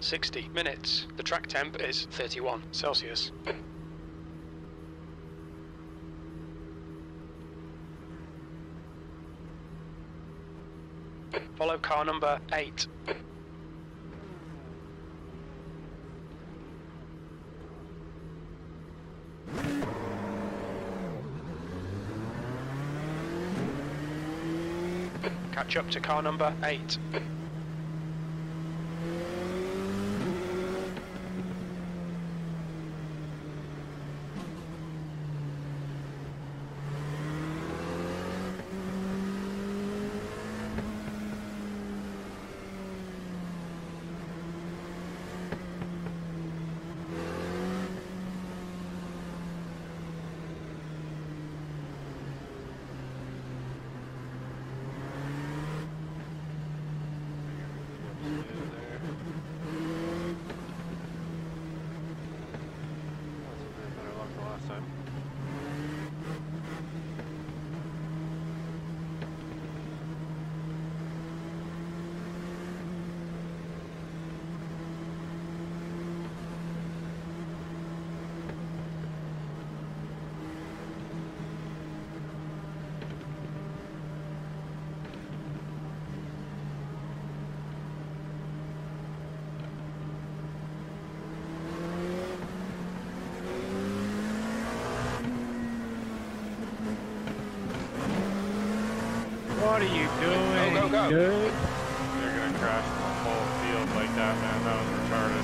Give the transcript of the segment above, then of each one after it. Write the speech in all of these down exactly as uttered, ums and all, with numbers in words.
sixty minutes. The track temp is thirty-one Celsius. Follow car number eight. Catch up to car number eight. What are you doing? Go, go, go. Dude? You're gonna crash the whole field like that, man. That was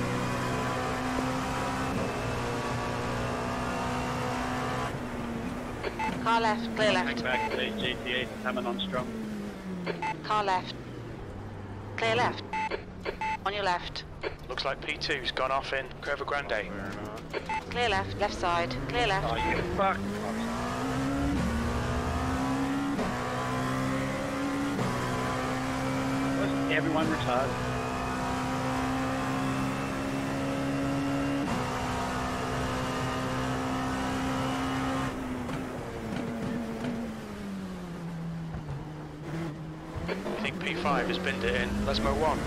retarded. Car left, clear left. Back back to G T eight, Hammond on strong. Car left. Clear left. On your left. Looks like P two's gone off in Curva Grande. Clear enough. Clear left, left side. Clear left. Oh, you fuck. Was everyone retarded? I think P five has binned it in. Lesmo one.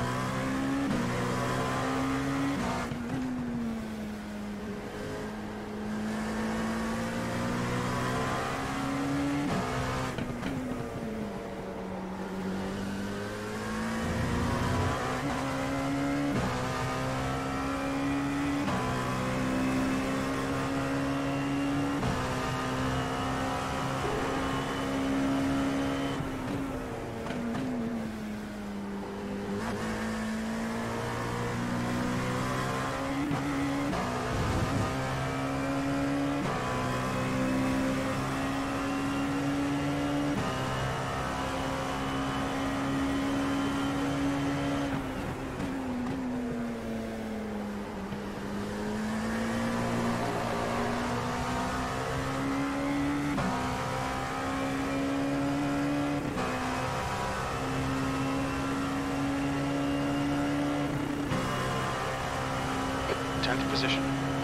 tenth position.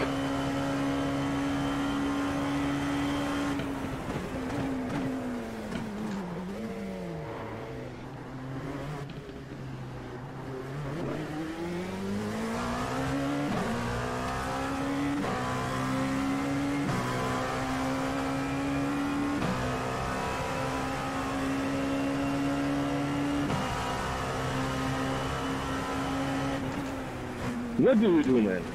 What do we do, man?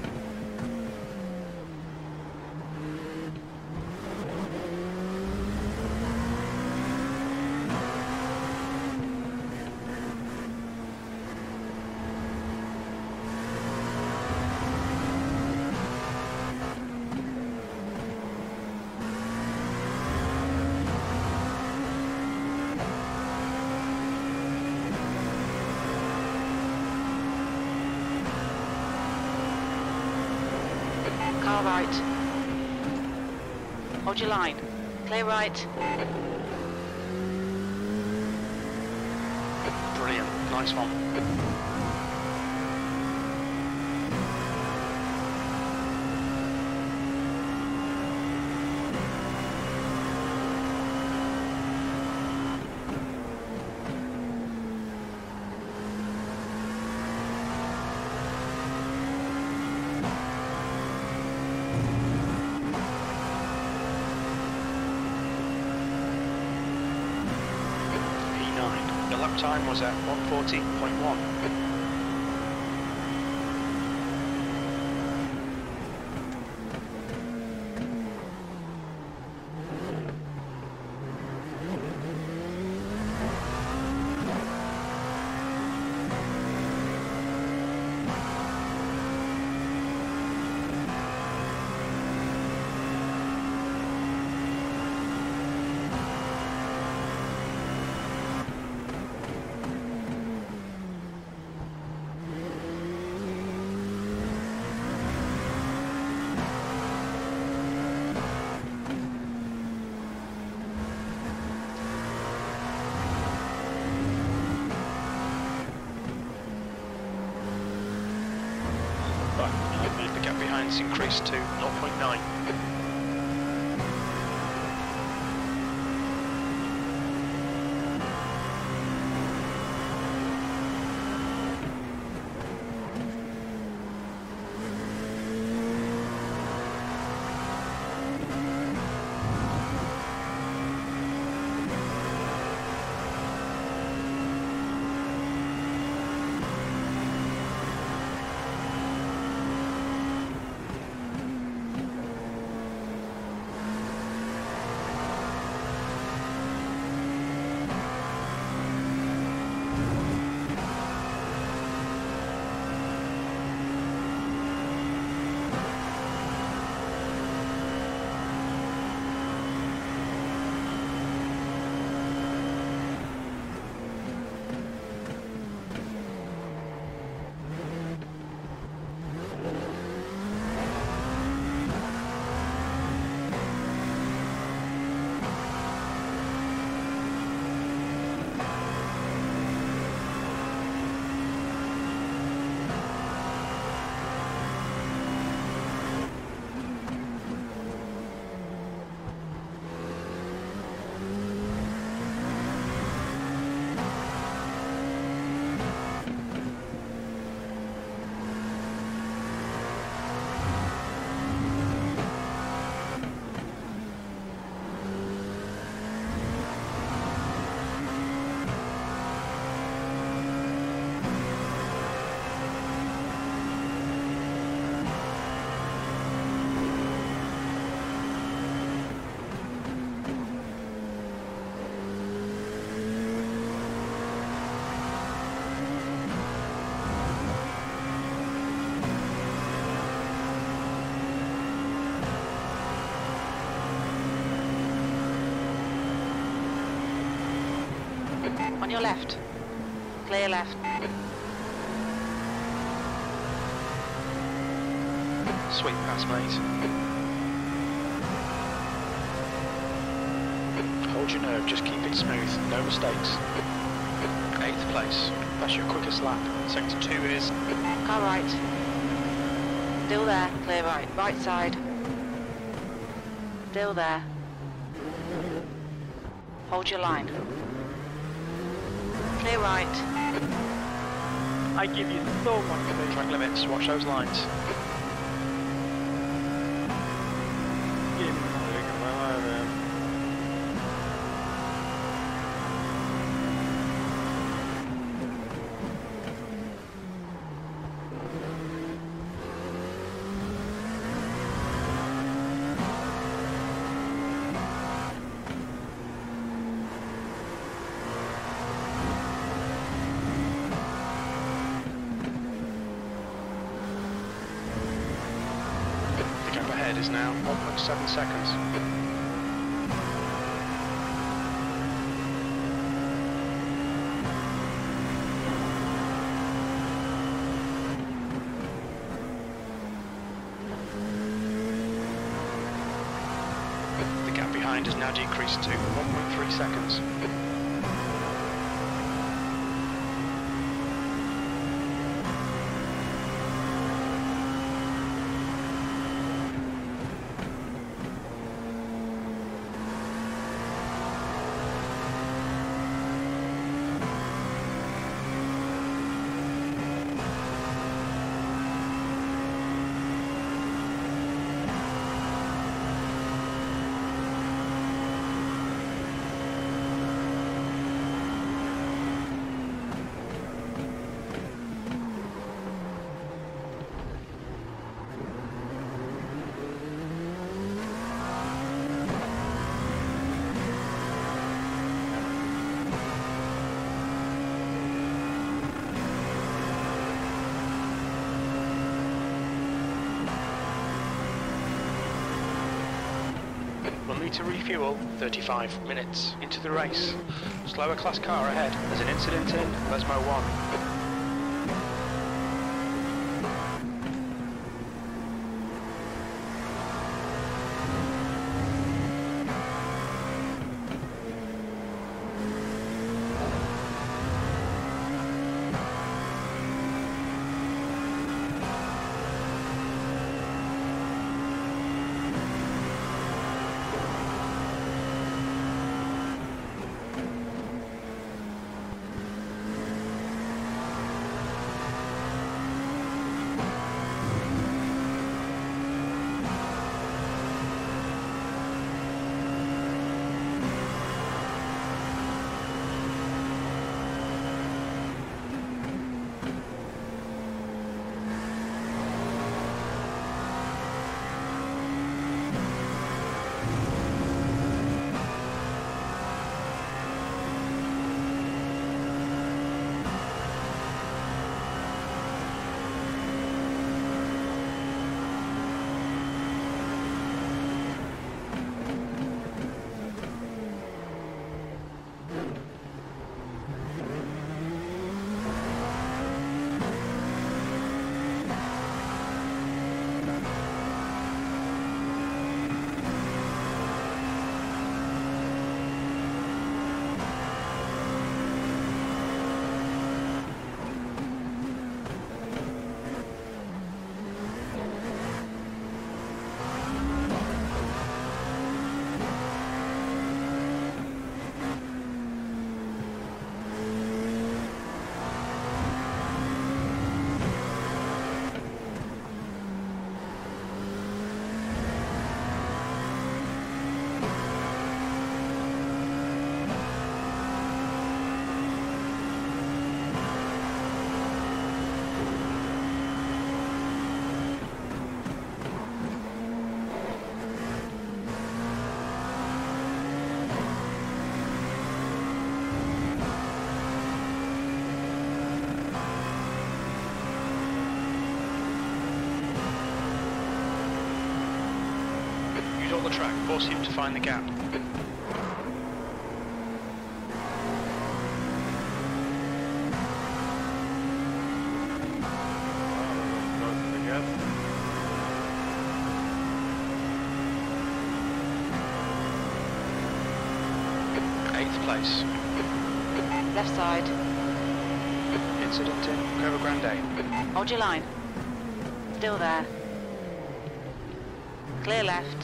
Car right. Hold your line. Clear right. Brilliant. Nice one. time was at one forty point one. The gap behind has increased to zero point nine. On your left. Clear left. Sweet pass, mate. Hold your nerve, just keep it smooth, no mistakes. Eighth place, that's your quickest lap. Sector two is... Car right. Still there. Clear right. Right side. Still there. Hold your line. Clear right. I give you so much space. Track limits, watch those lines. The gap ahead is now one point seven seconds. The gap behind has now decreased to one point three seconds. You'll need to refuel thirty-five minutes into the race. Slower class car ahead. There's an incident in Lesmo one. Use all the track, force him to find the gap. Eighth place. Left side. Incident in Cova Grande. Hold your line. Still there. Clear left.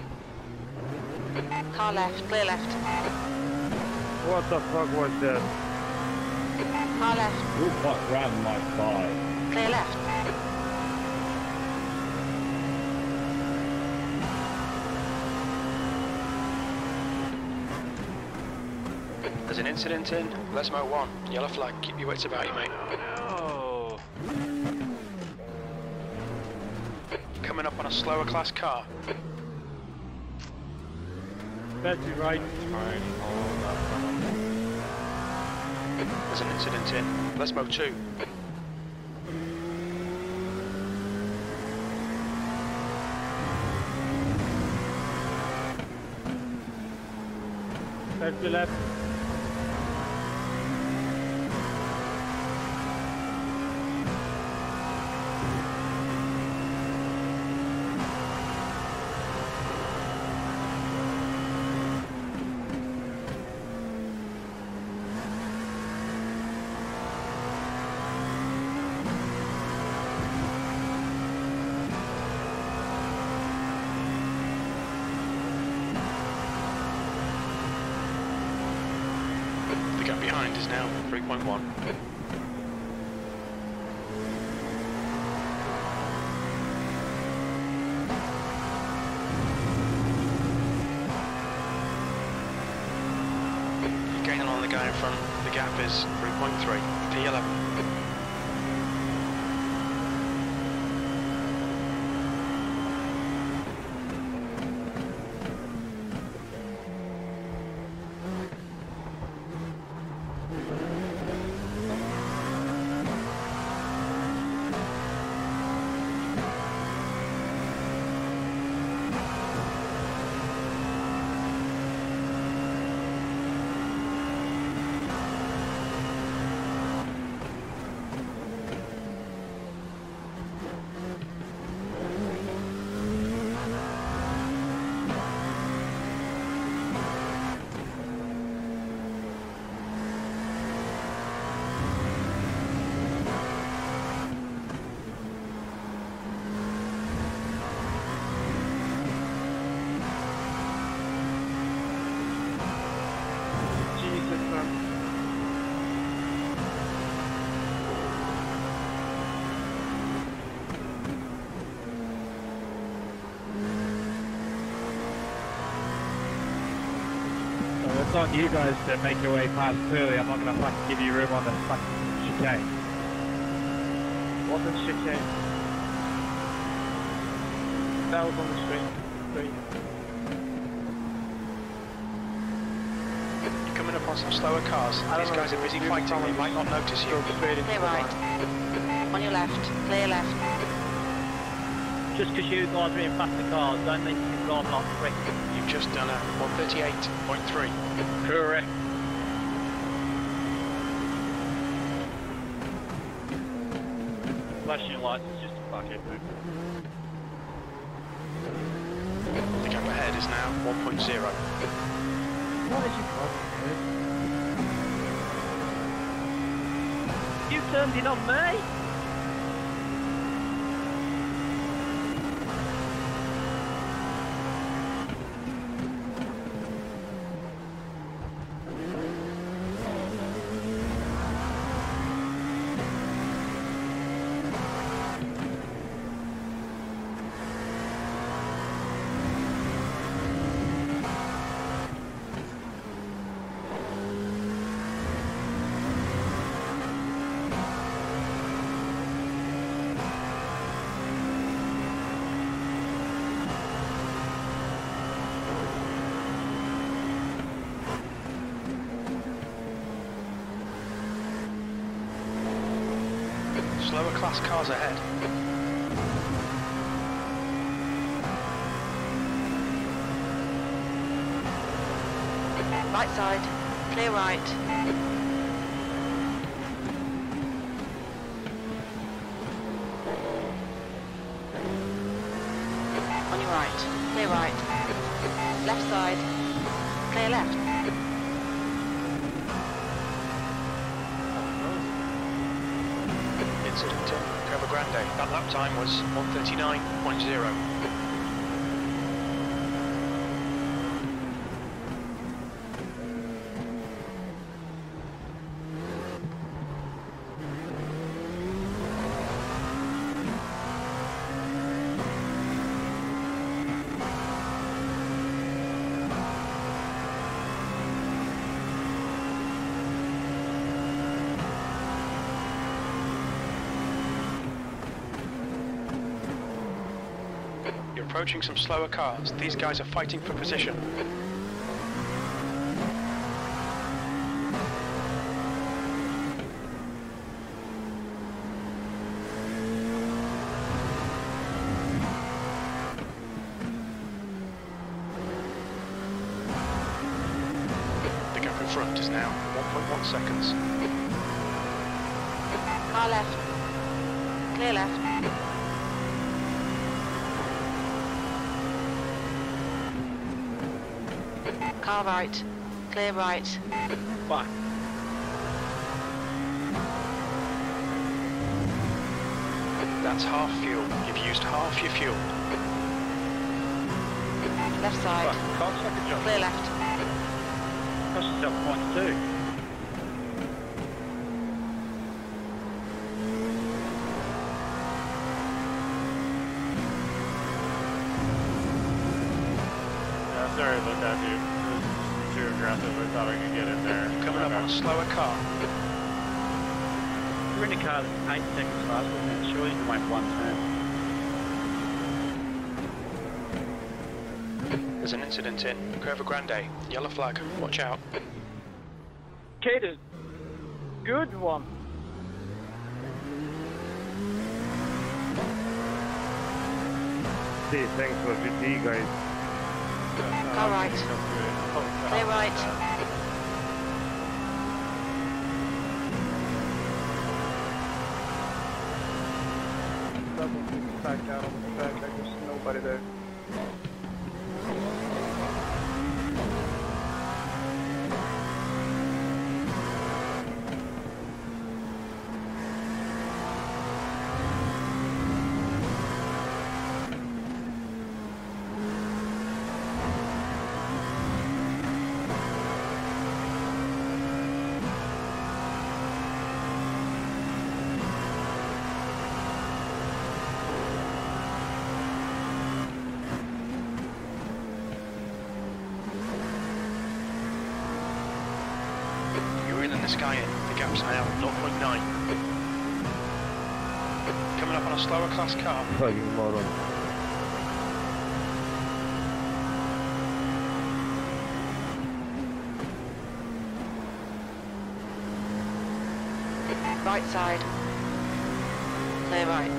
Car left, clear left. What the fuck was that? Car left, Who fuck ran my bike? clear left. There's an incident in Lesmo one. Yellow flag, keep your wits about you, mate. Oh. Coming up on a slower class car. Battery right. Try and hold up on him. There's an incident in Lesmo two. Battery left. The gap behind is now three point one. You're gaining on the guy in front. The gap is three point three. P eleven. Well, it's on you guys to make your way past clearly. I'm not going to fucking give you room on the fucking chicane. What's the chicane? That was on the street. Street. You're coming up on some slower cars. These guys are busy fighting, they might not notice you. Clear right. On your left. Clear left. Just because you guys are in past the cars, don't mean you can drive like quick. You've just done a one thirty-eight point three. Correct. Flashing your lights is just a fuckhead move. The gap ahead is now one point zero. What is your problem, You turned in on me? Slower class cars ahead. Right side. Clear right. On your right. Clear right. Left side. Clear left. Incident in Cova Grande. That lap time was one thirty-nine point zero. You're approaching some slower cars. These guys are fighting for position. The gap in front is now one point one seconds. Car left. Clear left. Car right. Clear right. Fuck. That's half fuel. You've used half your fuel. Left side. Fuck. Can't suck a job. Clear left. Cost yourself points too. Yeah, sorry about that, dude. It was too aggressive. I thought I could get in there. Coming up on a slower car. You're in a car that's eight seconds faster than that. Surely you can wait one turn. There's an incident in Cova Grande. Yellow flag. Watch out. Cater. Good one. See, thanks for the G T, guys. Car right. Oh, Clear right. Back out on the back. There's nobody there. this guy in. The gap's now zero point nine. Coming up on a slower class car. Fucking moron. Right side. Clear right.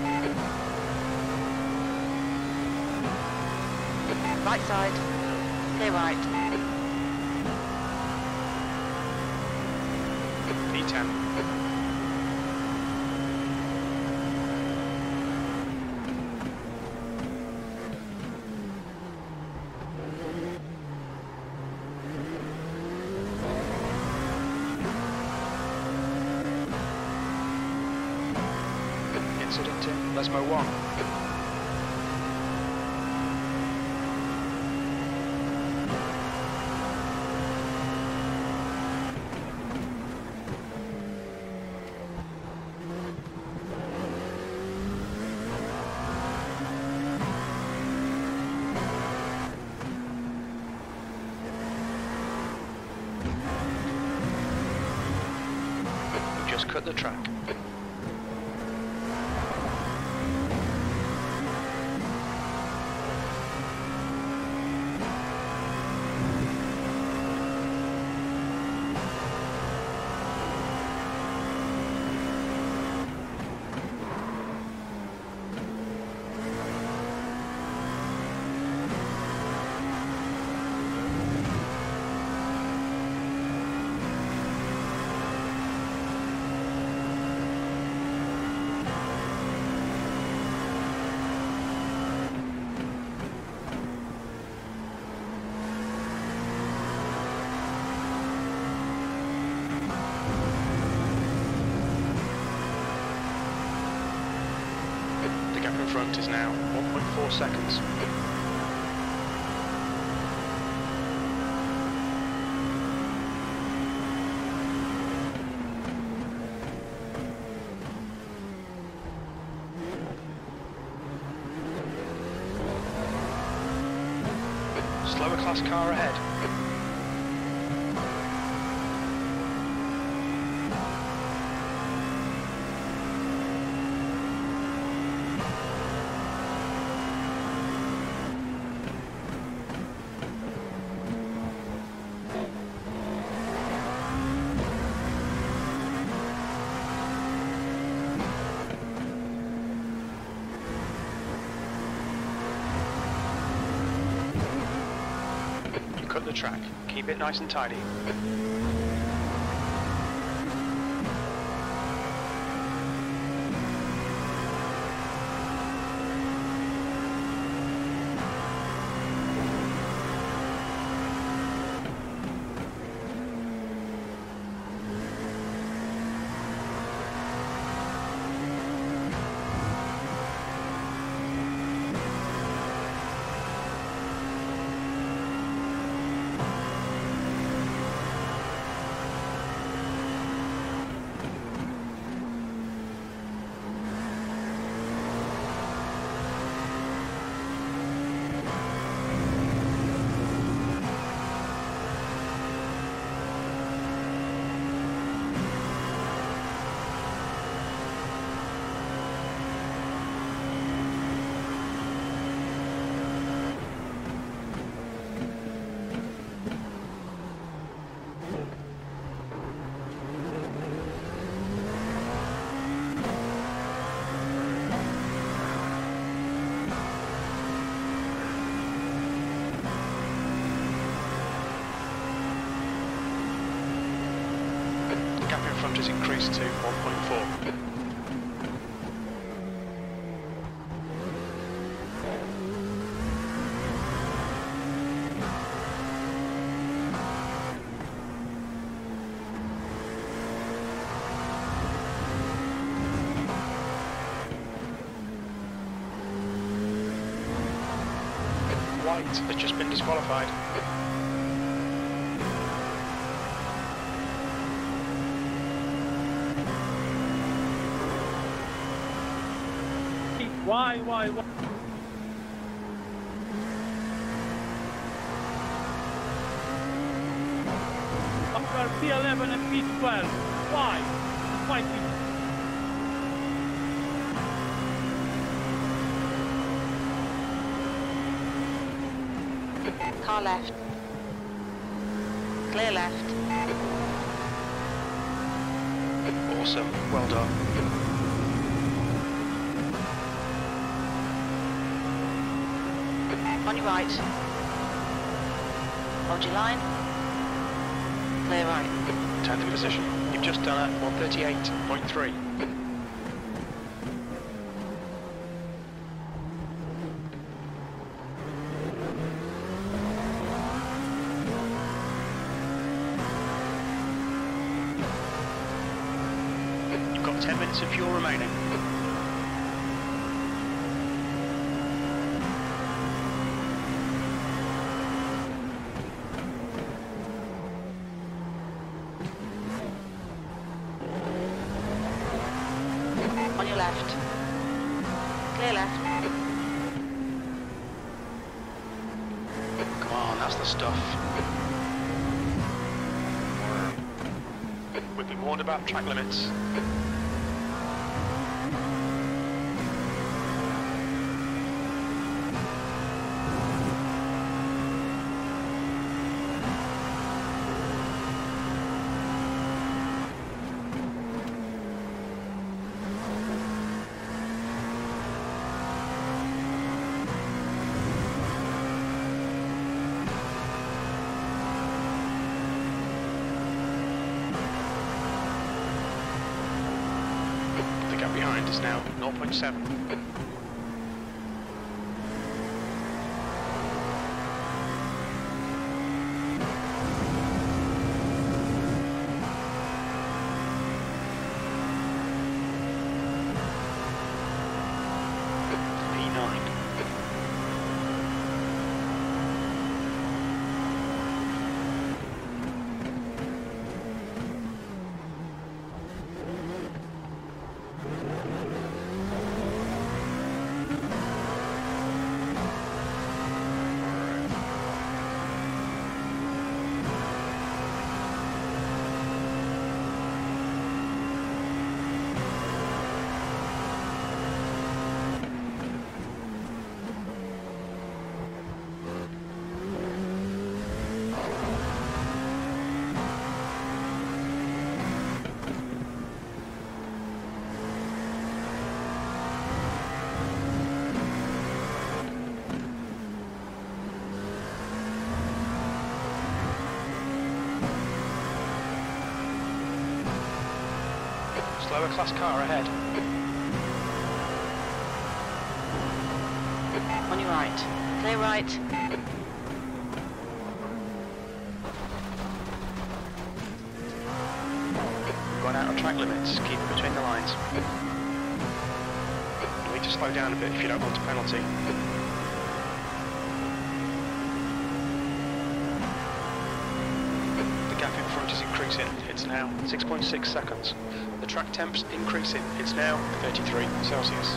Right side. Clear right. P ten. Incident in Lesmo one. We just cut the track. The gap in front is now one point four seconds. Slower class car ahead. Cut the track. Keep it nice and tidy. Gap in front has increased to one point four. White has just been disqualified. Why, why, why? Oh, driver P eleven and P twelve. Why? Why P Car left. Clear left. Awesome, well done. On your right. Hold your line. Clear right. tenth position. You've just done at one thirty-eight point three. You've got ten minutes of fuel remaining. On your left. Clear left. Come on, that's the stuff. We've been warned about track limits. The gap behind is now zero point seven. P nine. Slower class car ahead. On your right. Clear right. Gone out of track limits. Keep it between the lines. You need to slow down a bit if you don't want a penalty. The gap in front is increasing. It's now six point six seconds. The track temp's increasing. It's now thirty-three Celsius.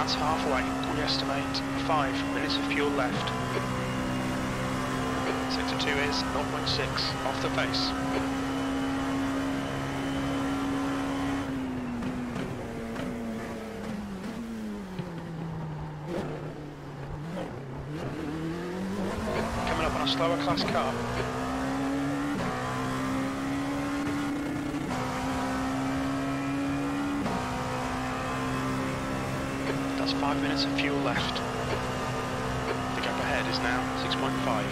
That's halfway. We estimate five minutes of fuel left. Sector two is zero point six off the pace. Coming up on a slower class car. That's five minutes of fuel left. The gap ahead is now six point five.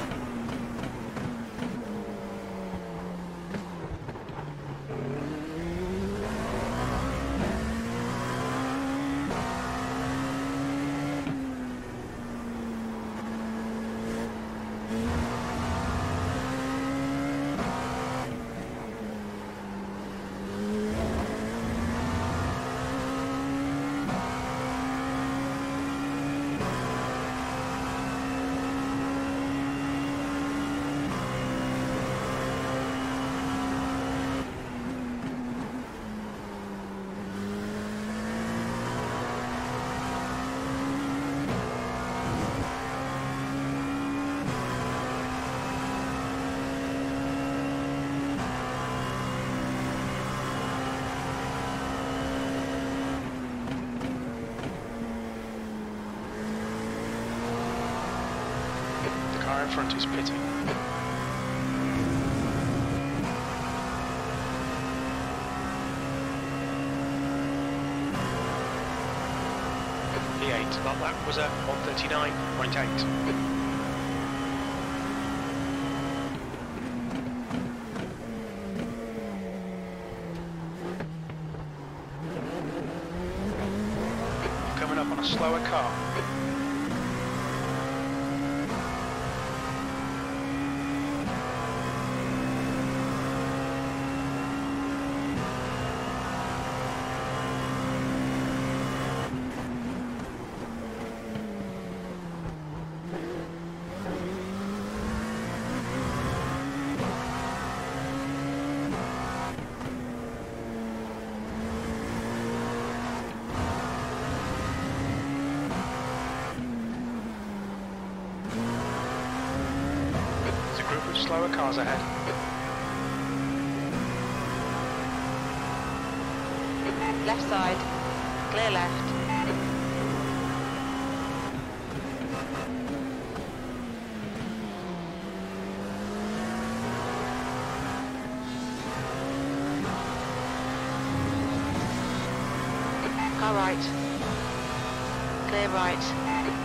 In front is pitting. V eight, that lap was a one thirty-nine point eight. Coming up on a slower car. Slower cars ahead. Left side, clear left. Car right, clear right.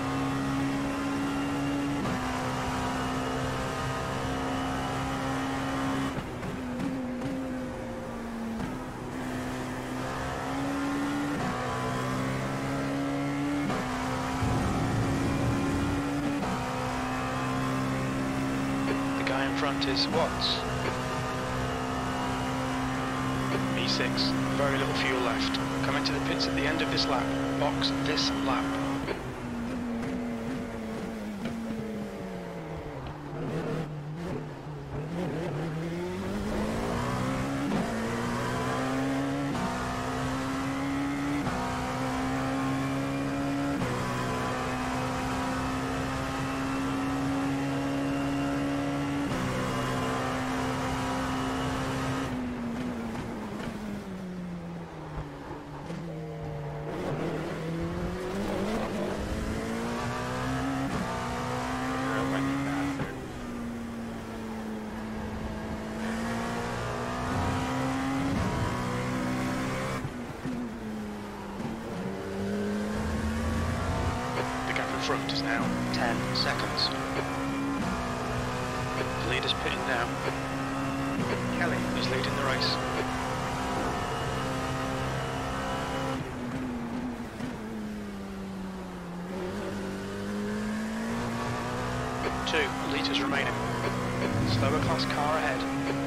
Front is Watts. E six, very little fuel left. Coming to the pits at the end of this lap. Box this lap. Front is now ten seconds. The leader's pitting now. Kelly is leading the race. Two litres remaining. Slower class car ahead.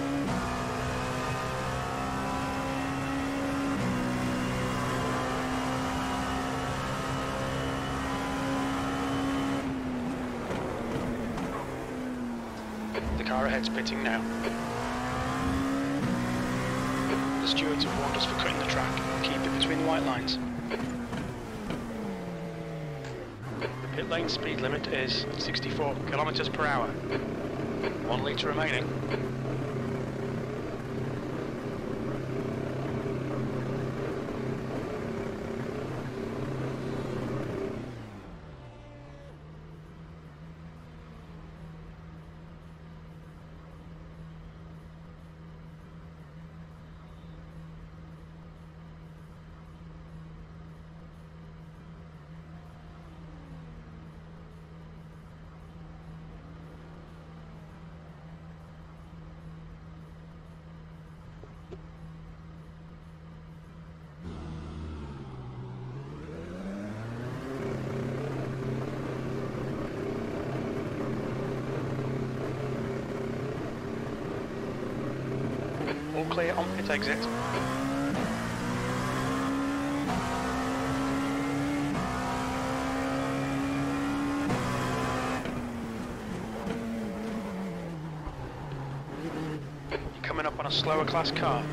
The car ahead's pitting now. The stewards have warned us for cutting the track. Keep it between the white lines. Pit lane speed limit is sixty-four kilometers per hour. One litre remaining. All clear on pit exit. You're coming up on a slower class car.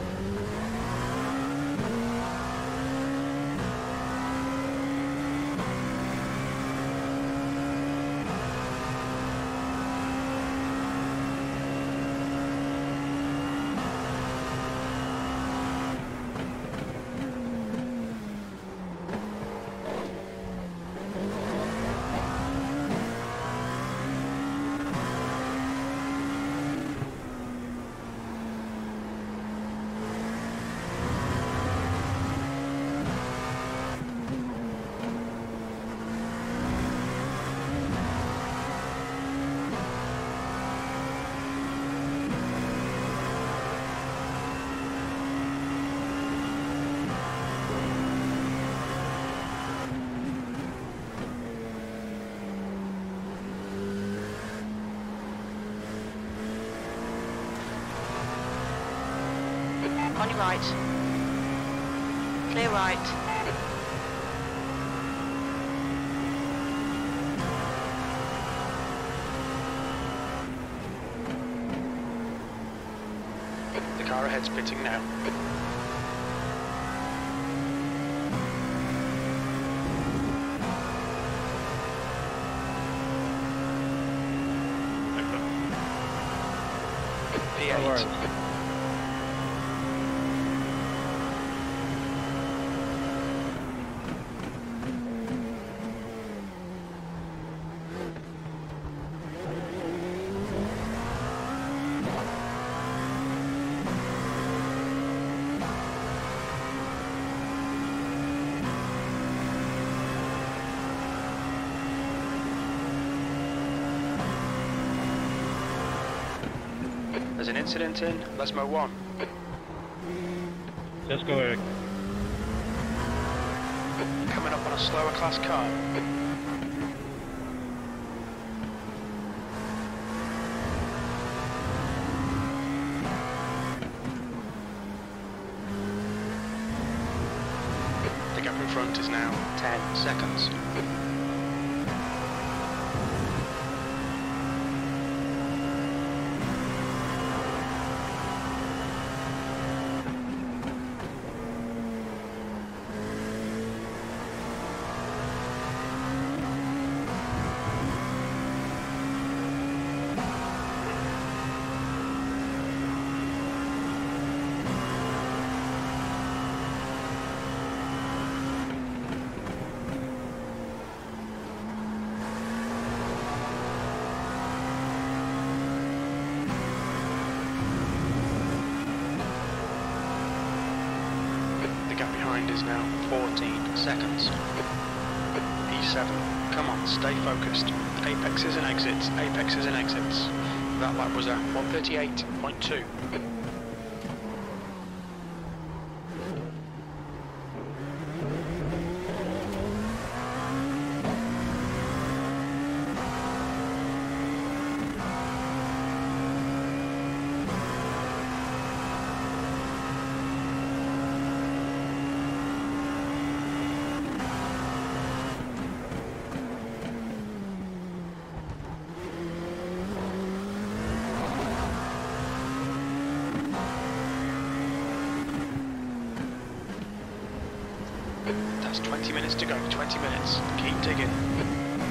On your right. Clear right. The car ahead's pitting now. P eight. There's an incident in Lesmo one. Just go, Eric. Coming up on a slower class car. The gap in front is now ten seconds. Is now fourteen seconds. P seven, come on, stay focused. Apexes and exits, apexes and exits. That lap was at one thirty-eight point two. That's twenty minutes to go, twenty minutes. Keep digging.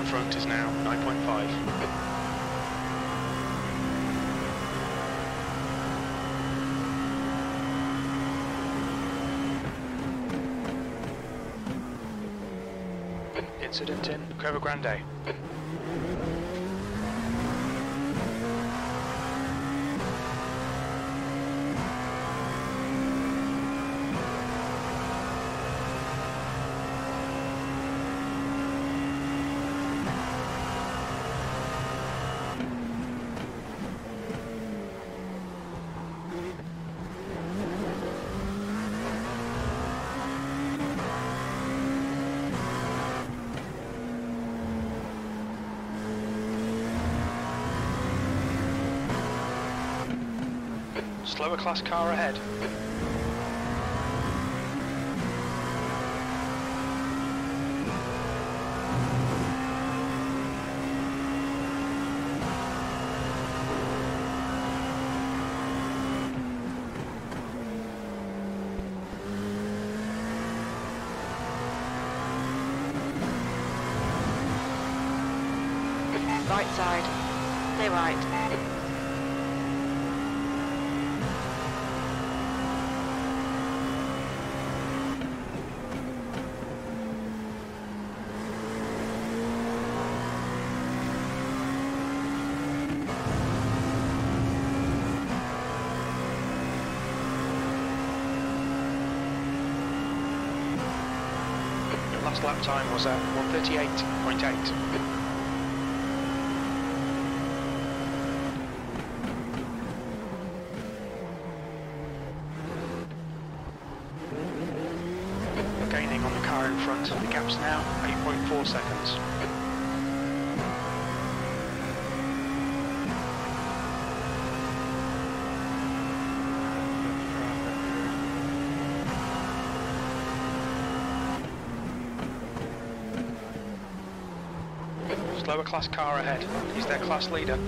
in front is now nine point five. Incident in Curva Grande. Slower class car ahead. Right side. Stay right. Your last lap time was at one thirty-eight point eight. Gaining on the car in front, the gap's now eight point four seconds. Slower class car ahead, he's their class leader.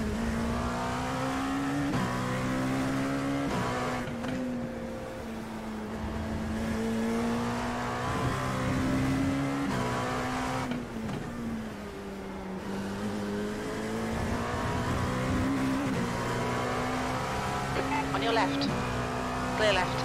On your left. Clear left.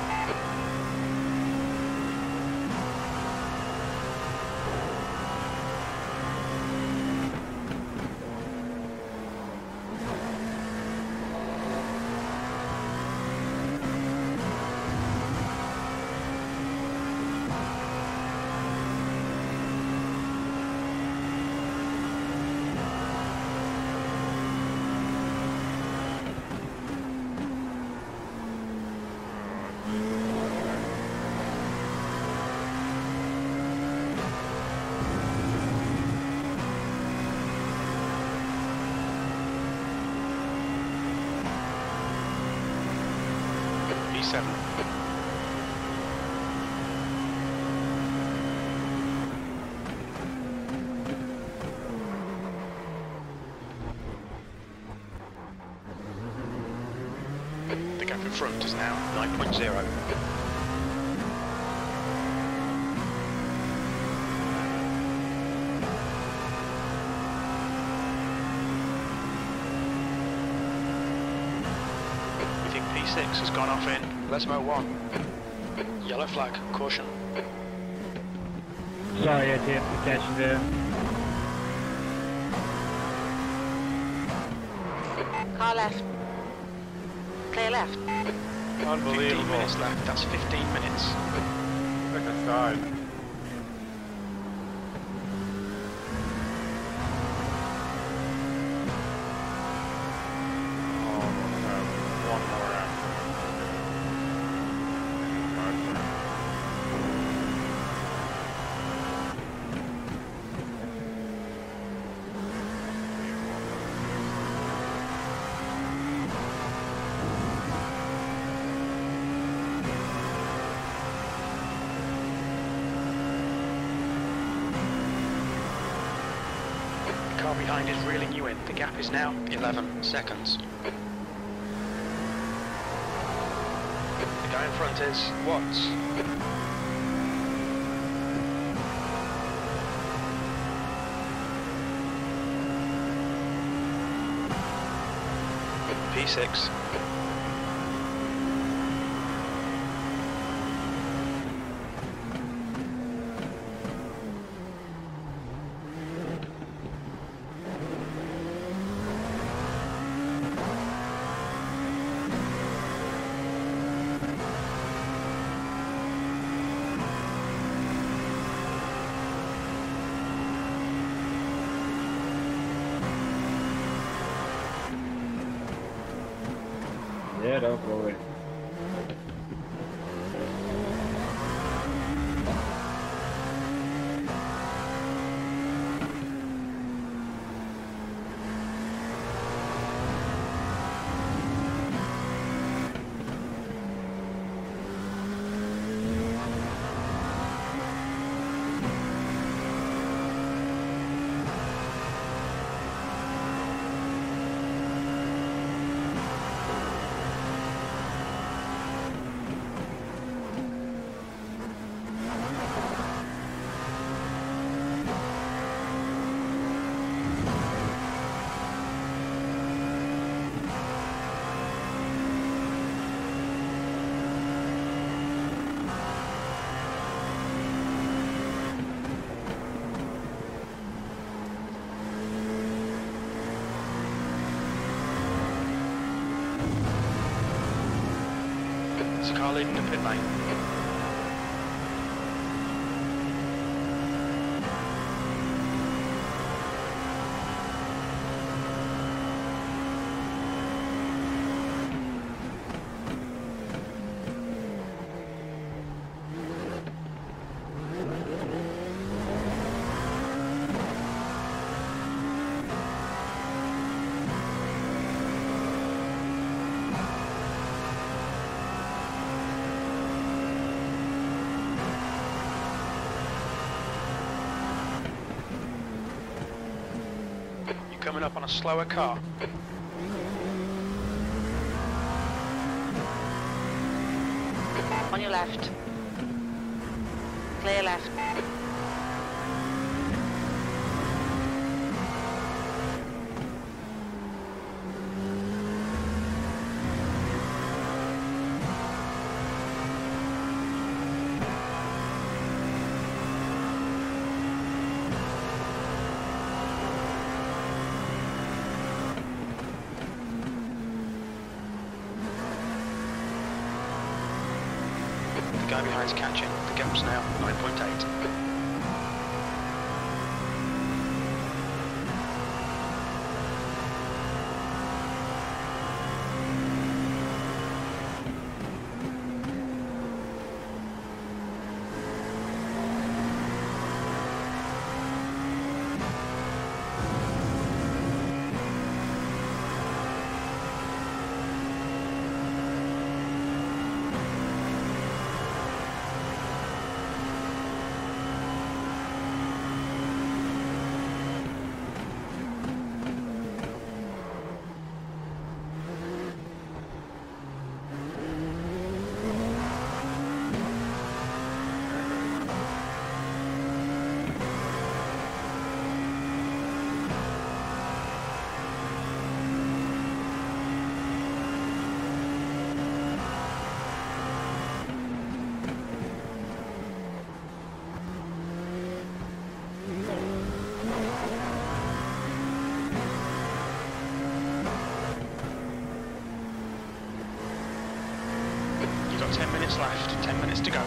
P seven. The gap in front is now nine point zero. P six has gone off in Lesmo one. Yellow flag, caution. Sorry, I didn't catch you there. Car left. Clear left. Unbelievable. fifteen minutes left, that's fifteen minutes. Pick a side. The car behind is reeling you in. The gap is now eleven seconds. The guy in front is Watts. P six. Yeah, don't worry. There's a car leaving the pit lane. Coming up on a slower car. On your left. Clear left. The guy behind's catching. The gap's now nine point eight. ten minutes left, ten minutes to go.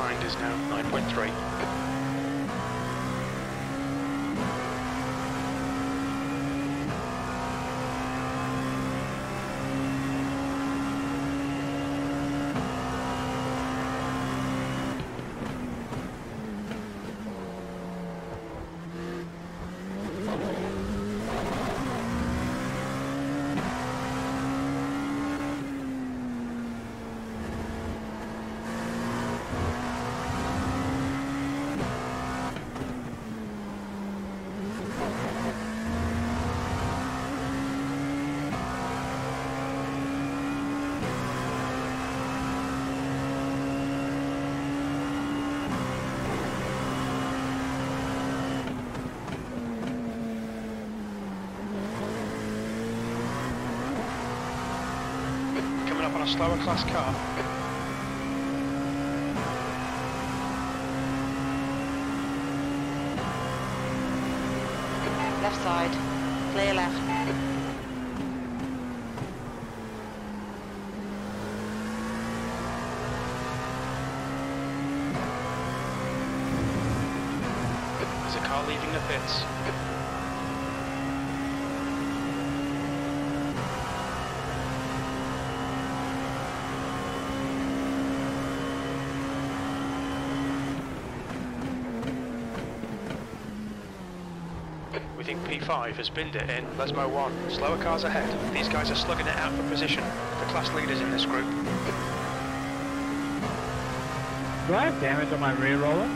behind is now nine point three. On a slower class car. Left side, clear left. There's a car leaving the pits. We think P five has binned it in Lesmo one. Slower cars ahead. These guys are slugging it out for position. The class leaders in this group. Do I have damage on my rear roller?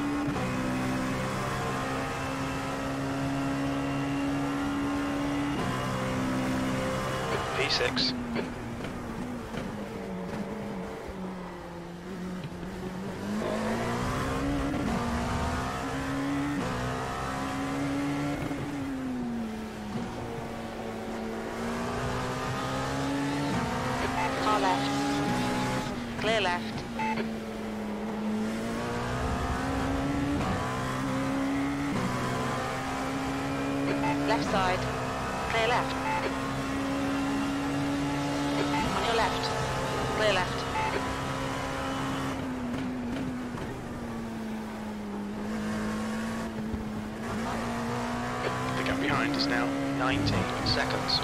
P six. Car left. Clear left. Left side. Clear left. On your left. Clear left. The gap behind is now nineteen seconds.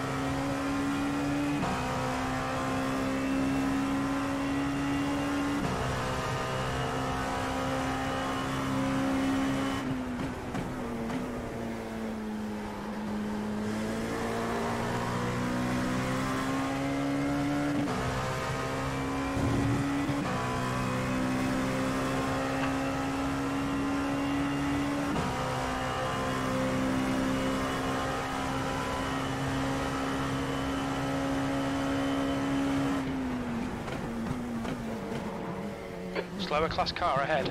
Slower class car ahead.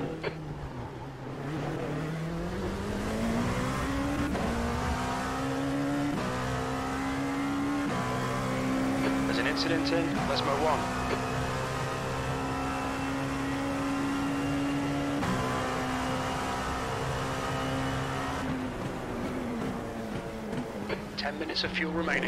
There's an incident in Lesmo one. Ten minutes of fuel remaining.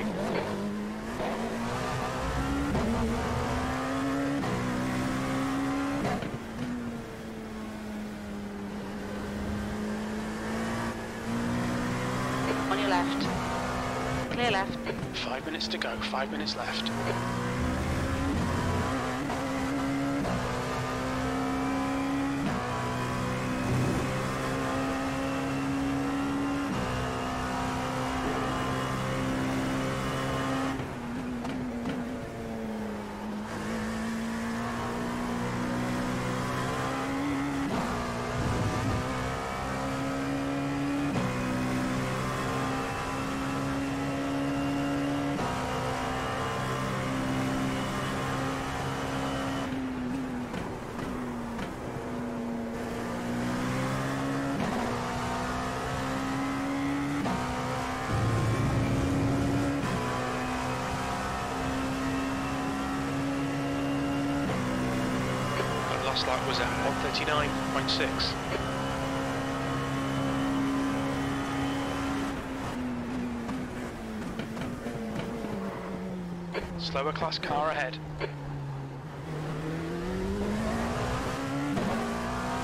On your left. Clear left. Five minutes to go, five minutes left. Last lap was at one thirty-nine point six. Slower class car ahead.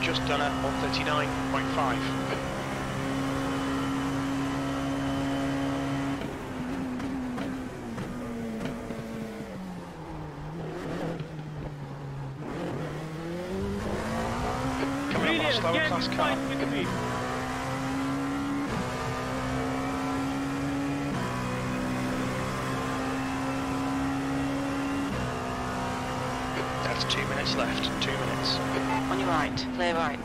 just done a one thirty-nine point five. Coming up on a slower class car. That's two minutes left, two minutes. On your right, clear right.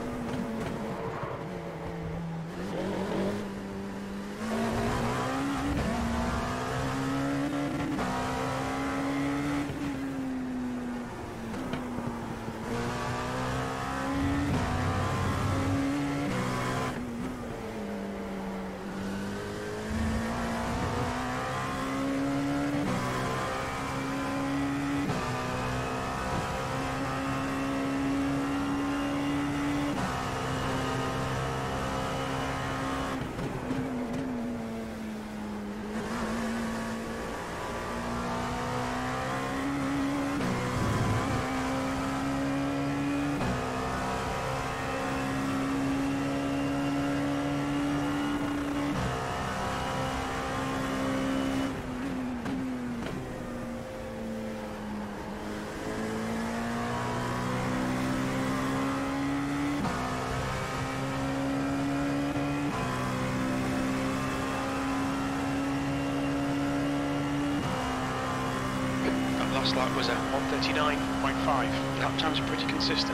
Last lap was at one thirty-nine point five. Lap times are pretty consistent.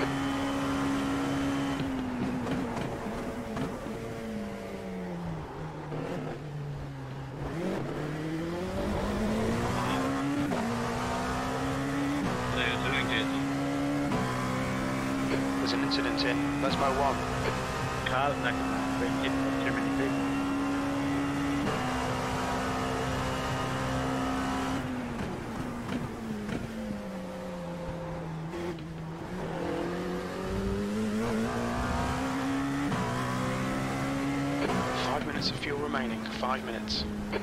There's an incident in Lesmo one. Car's next to me, hit too many people. Five minutes of fuel remaining. Five minutes.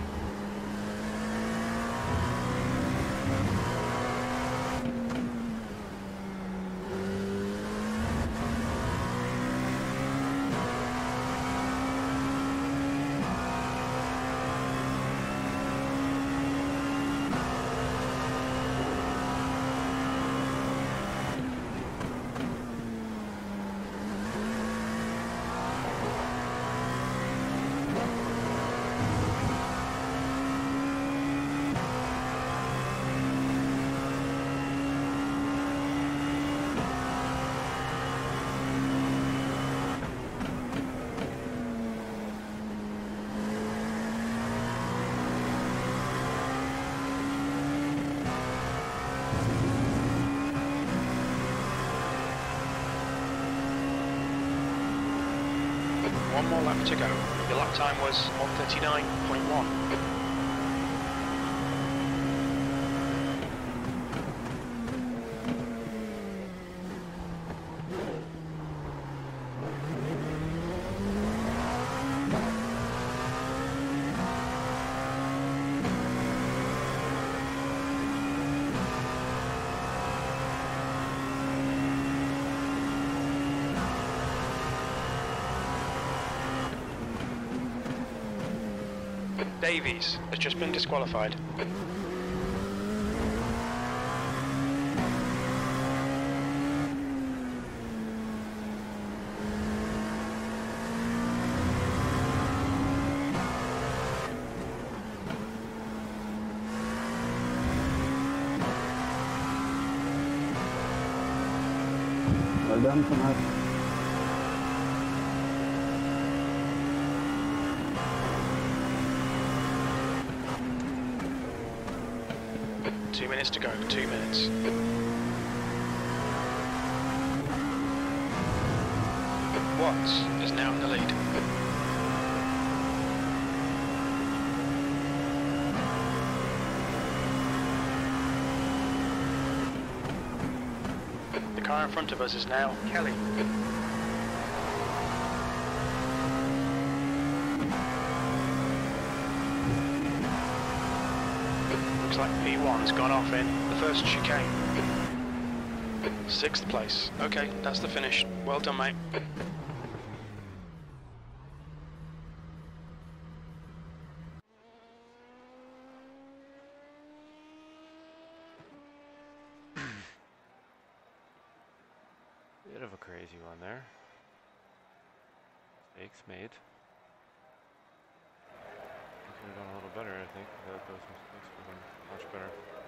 One more lap to go. Your lap time was one thirty-nine point one. Davies has just been disqualified. Well done, Thomas. Two minutes to go, two minutes. Watts is now in the lead. The car in front of us is now Kelly. Looks like P one has gone off in the first chicane. Sixth place. Okay, that's the finish. Well done, mate. Bit of a crazy one there. Mistakes made. Could have done a little better, I think. Without those mistakes, would have been much better.